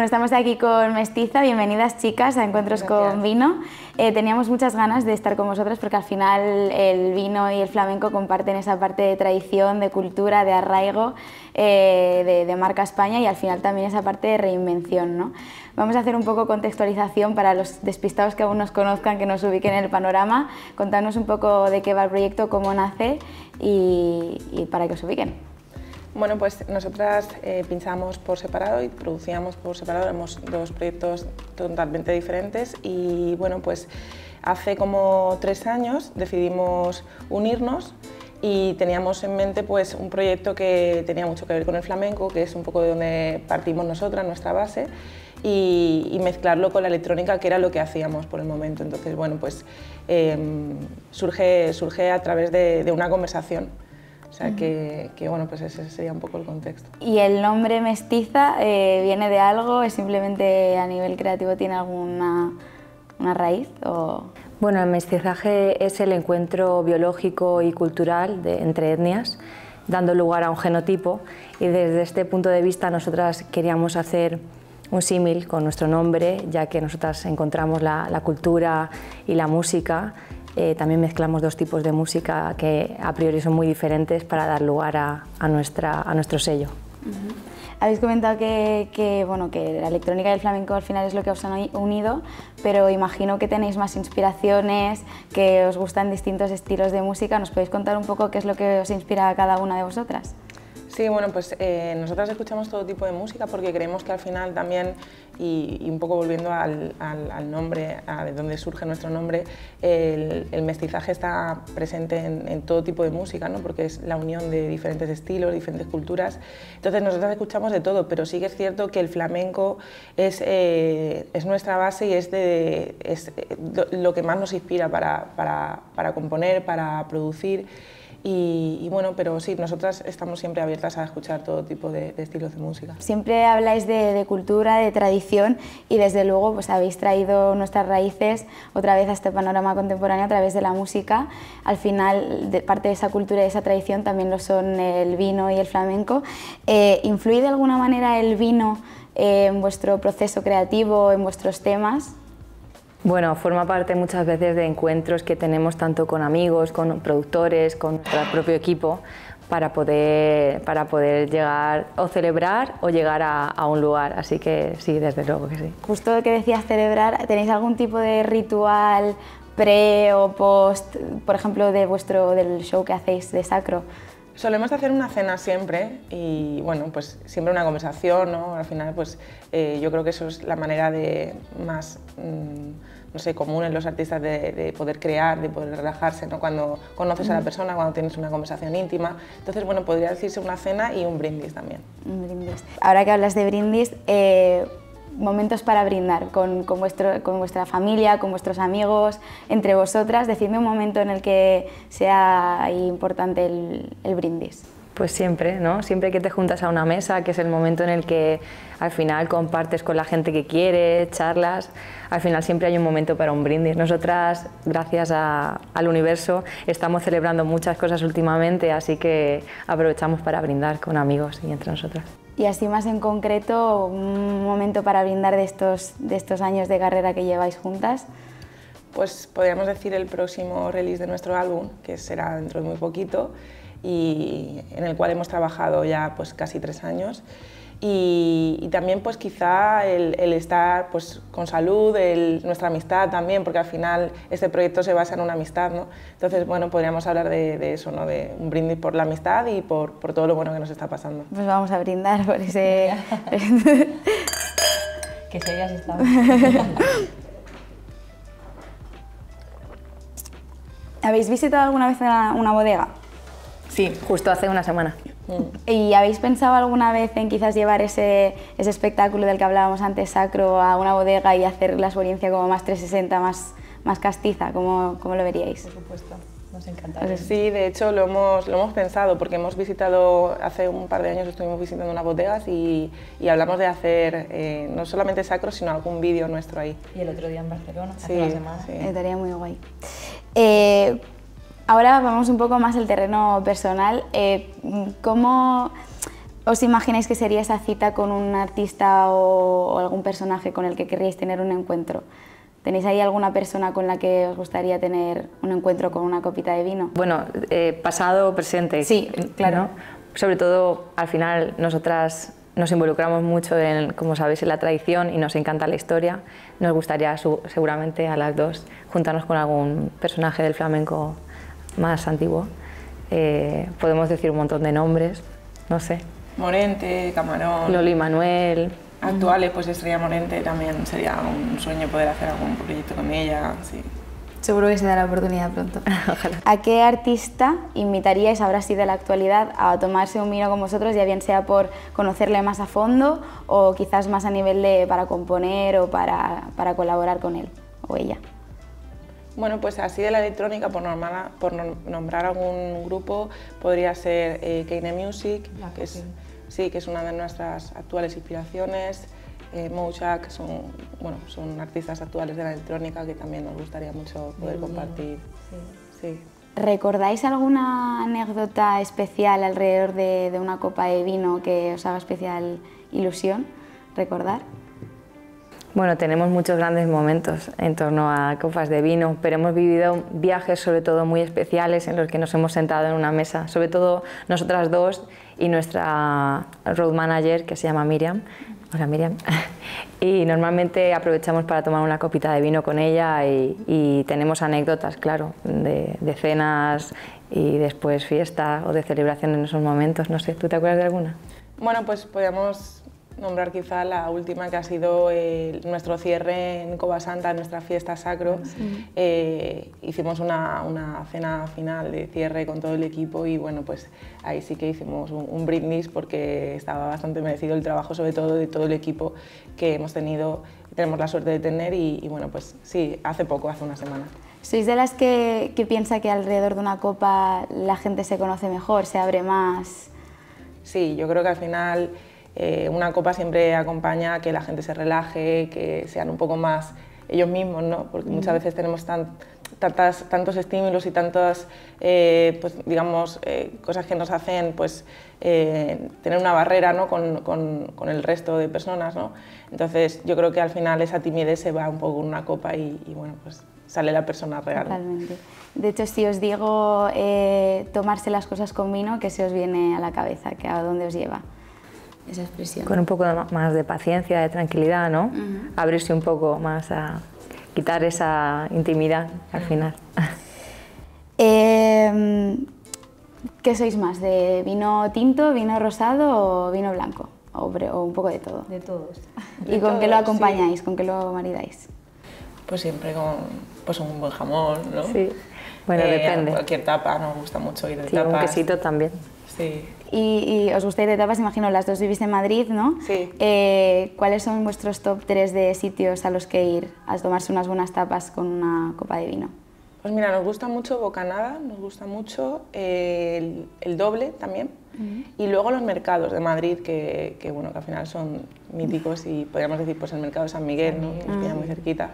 estamos aquí con Mestiza. Bienvenidas, chicas, a Encuentros con Vino. Teníamos muchas ganas de estar con vosotras porque al final el vino y el flamenco comparten esa parte de tradición, de cultura, de arraigo, de marca España, y al final también esa parte de reinvención, ¿no? Vamos a hacer un poco contextualización para los despistados que aún nos conozcan, que nos ubiquen en el panorama. Contarnos un poco de qué va el proyecto, cómo nace y para que os ubiquen. Bueno, pues nosotras pinchamos por separado y producíamos por separado, éramos dos proyectos totalmente diferentes y bueno, pues hace como 3 años decidimos unirnos y teníamos en mente pues un proyecto que tenía mucho que ver con el flamenco, que es un poco de donde partimos nosotras, nuestra base, y mezclarlo con la electrónica, que era lo que hacíamos por el momento. Entonces, bueno, pues surge a través de una conversación. O sea que bueno, pues ese sería un poco el contexto. ¿Y el nombre Mestiza viene de algo? ¿Es simplemente a nivel creativo, tiene alguna raíz? O... Bueno, el mestizaje es el encuentro biológico y cultural entre etnias, dando lugar a un genotipo, y desde este punto de vista nosotras queríamos hacer un símil con nuestro nombre, ya que nosotras encontramos la cultura y la música. También mezclamos dos tipos de música que a priori son muy diferentes para dar lugar a nuestro sello. Habéis comentado que la electrónica y el flamenco al final es lo que os han unido, pero imagino que tenéis más inspiraciones, que os gustan distintos estilos de música. ¿Nos podéis contar un poco qué es lo que os inspira a cada una de vosotras? Sí, bueno, pues nosotras escuchamos todo tipo de música porque creemos que al final también, y un poco volviendo al nombre, de donde surge nuestro nombre, el mestizaje está presente en todo tipo de música, ¿no? Porque es la unión de diferentes estilos, diferentes culturas. Entonces nosotras escuchamos de todo, pero sí que es cierto que el flamenco es nuestra base y es lo que más nos inspira para componer, para producir. Y bueno, pero sí, nosotras estamos siempre abiertas a escuchar todo tipo de estilos de música. Siempre habláis de cultura, de tradición, y desde luego pues habéis traído nuestras raíces otra vez a este panorama contemporáneo a través de la música. Al final, parte de esa cultura y de esa tradición también lo son el vino y el flamenco. ¿Influye de alguna manera el vino en vuestro proceso creativo, en vuestros temas? Bueno, forma parte muchas veces de encuentros que tenemos tanto con amigos, con productores, con nuestro propio equipo, para poder llegar o celebrar o llegar a un lugar, así que sí, desde luego que sí. Justo lo que decías, celebrar, ¿tenéis algún tipo de ritual pre o post, por ejemplo, del show que hacéis de Sacro? Solemos hacer una cena siempre y bueno, pues siempre una conversación, ¿no? Al final pues yo creo que eso es la manera más, no sé, común en los artistas de poder crear, de poder relajarse, ¿no? Cuando conoces a la persona, cuando tienes una conversación íntima. Entonces, bueno, podría decirse una cena y un brindis también. Un brindis. Ahora que hablas de brindis, momentos para brindar con vuestra familia, con vuestros amigos, entre vosotras. Decidme un momento en el que sea importante el brindis. Pues siempre, ¿no? Siempre que te juntas a una mesa, que es el momento en el que al final compartes con la gente que quieres, charlas, al final siempre hay un momento para un brindis. Nosotras, gracias al universo, estamos celebrando muchas cosas últimamente, así que aprovechamos para brindar con amigos y entre nosotras. Y así más en concreto, un momento para brindar de estos años de carrera que lleváis juntas. Pues podríamos decir el próximo release de nuestro álbum, que será dentro de muy poquito, y en el cual hemos trabajado ya pues casi 3 años. Y también pues quizá el estar pues con salud, nuestra amistad también, porque al final este proyecto se basa en una amistad, ¿no? Entonces, bueno, podríamos hablar de eso, ¿no? De un brindis por la amistad y por todo lo bueno que nos está pasando. Pues vamos a brindar por ese... Que serias estamos. ¿Habéis visitado alguna vez una bodega? Sí, justo hace una semana. ¿Y habéis pensado alguna vez en quizás llevar ese espectáculo del que hablábamos antes, Sacro, a una bodega y hacer la experiencia como más 360, más castiza? ¿Cómo lo veríais? Por supuesto, nos encantaría. Sí, de hecho lo hemos pensado porque hemos visitado, hace un par de años estuvimos visitando unas bodegas y hablamos de hacer no solamente Sacro, sino algún vídeo nuestro ahí. Y el otro día en Barcelona, sí, hace una semana. Sí. Estaría muy guay. Ahora vamos un poco más al terreno personal. ¿Os imagináis que sería esa cita con un artista o algún personaje con el que querríais tener un encuentro? ¿Tenéis ahí alguna persona con la que os gustaría tener un encuentro con una copita de vino? Bueno, pasado o presente. Sí, claro. ¿No? Sobre todo, al final, nosotras nos involucramos mucho, como sabéis, en la tradición y nos encanta la historia. Nos gustaría, seguramente, a las dos, juntarnos con algún personaje del flamenco más antiguo. Podemos decir un montón de nombres, no sé. Morente, Camarón... Loli Manuel... Actuales, pues Estrella Morente también sería un sueño poder hacer algún proyecto con ella, sí. Seguro que se dará la oportunidad pronto. Ojalá. ¿A qué artista invitaríais, ahora sí de la actualidad, a tomarse un vino con vosotros, ya bien sea por conocerle más a fondo o quizás más a nivel de para componer o para colaborar con él o ella? Bueno, pues así de la electrónica, por nombrar algún grupo, podría ser Keine Music, que es una de nuestras actuales inspiraciones. Mouchak son artistas actuales de la electrónica que también nos gustaría mucho poder compartir. Sí. ¿Recordáis alguna anécdota especial alrededor de una copa de vino que os haga especial ilusión recordar? Bueno, tenemos muchos grandes momentos en torno a copas de vino, pero hemos vivido viajes sobre todo muy especiales en los que nos hemos sentado en una mesa, sobre todo nosotras dos y nuestra road manager, que se llama Miriam. Hola Miriam. Y normalmente aprovechamos para tomar una copita de vino con ella y tenemos anécdotas, claro, de cenas y después fiesta o de celebración en esos momentos. No sé, ¿tú te acuerdas de alguna? Bueno, pues podríamos nombrar quizá la última que ha sido nuestro cierre en Covasanta, nuestra fiesta sacro. Hicimos una cena final de cierre con todo el equipo y bueno, pues ahí sí que hicimos un brindis porque estaba bastante merecido el trabajo, sobre todo de todo el equipo que hemos tenido, tenemos la suerte de tener y bueno, pues sí, hace una semana. ¿Sois de las que piensa que alrededor de una copa la gente se conoce mejor, se abre más? Sí, yo creo que al final una copa siempre acompaña a que la gente se relaje, que sean un poco más ellos mismos, ¿no? Porque muchas veces tenemos tantos estímulos y tantas, pues, digamos, cosas que nos hacen pues, tener una barrera, ¿no? con el resto de personas, ¿no? Entonces yo creo que al final esa timidez se va un poco en una copa y bueno, pues sale la persona real. Totalmente. De hecho, si os digo tomarse las cosas con vino, ¿qué se os viene a la cabeza? ¿A dónde os lleva esa expresión? Con un poco más de paciencia, de tranquilidad, ¿no? Abrirse un poco más a quitar esa intimidad al final. ¿Qué sois más? ¿De vino tinto, vino rosado o vino blanco? ¿O un poco de todo? De todos. ¿Y con qué lo acompañáis? Sí. ¿Con qué lo maridáis? Pues siempre con pues un buen jamón, ¿no? Sí. Bueno, depende. Cualquier tapa, nos gusta mucho ir de sí, tapas. Un quesito también. Sí. Y os gusta ir de tapas, imagino, las dos vivís en Madrid, ¿no? Sí. ¿Cuáles son vuestros top 3 de sitios a los que ir a tomarse unas buenas tapas con una copa de vino? Pues mira, nos gusta mucho Bocanada, nos gusta mucho el Doble también, y luego los mercados de Madrid, que bueno, que al final son míticos y podríamos decir pues el mercado de San Miguel, ¿no? Que nos pilla muy cerquita.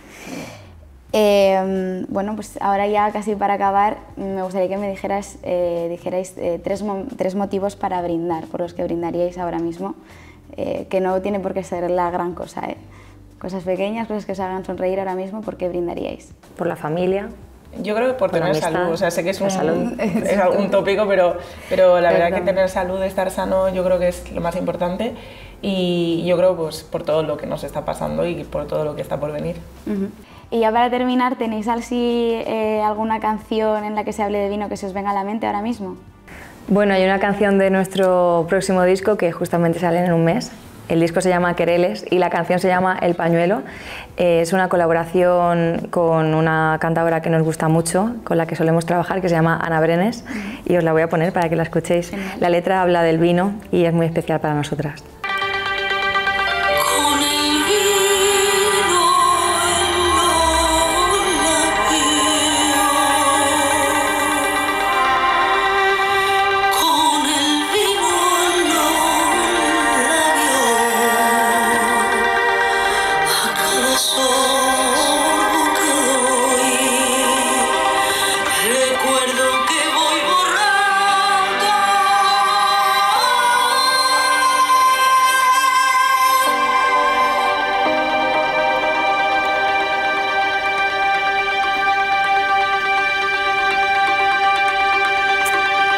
Bueno, pues ahora ya casi para acabar, me gustaría que me dijerais tres motivos para brindar, por los que brindaríais ahora mismo, que no tiene por qué ser la gran cosa, cosas pequeñas, cosas que os hagan sonreír ahora mismo, ¿por qué brindaríais? Por la familia. Yo creo que por tener salud, o sea, sé que es un tópico, pero la verdad que tener salud, estar sano, yo creo que es lo más importante y yo creo pues por todo lo que nos está pasando y por todo lo que está por venir. Y ya para terminar, ¿tenéis así alguna canción en la que se hable de vino que se os venga a la mente ahora mismo? Bueno, hay una canción de nuestro próximo disco que justamente sale en un mes. El disco se llama Quereles y la canción se llama El Pañuelo. Es una colaboración con una cantadora que nos gusta mucho, con la que solemos trabajar, que se llama Ana Brenes, y os la voy a poner para que la escuchéis. Genial. La letra habla del vino y es muy especial para nosotras. Recuerdo que voy borrando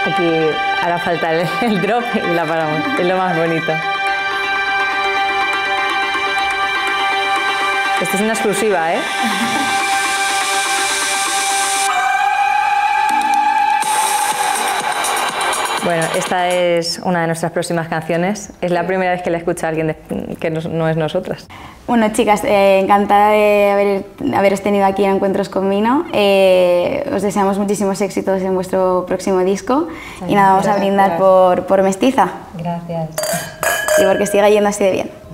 Aquí hará falta el drop y la paramos, es lo más bonito. Esta es una exclusiva, ¿eh? Bueno, esta es una de nuestras próximas canciones. Es la primera vez que la escucha alguien que no es nosotras. Bueno, chicas, encantada de haberos tenido aquí en Encuentros con Vino. Os deseamos muchísimos éxitos en vuestro próximo disco. Y nada, vamos a brindar por Mestiza. Gracias. Y porque siga yendo así de bien.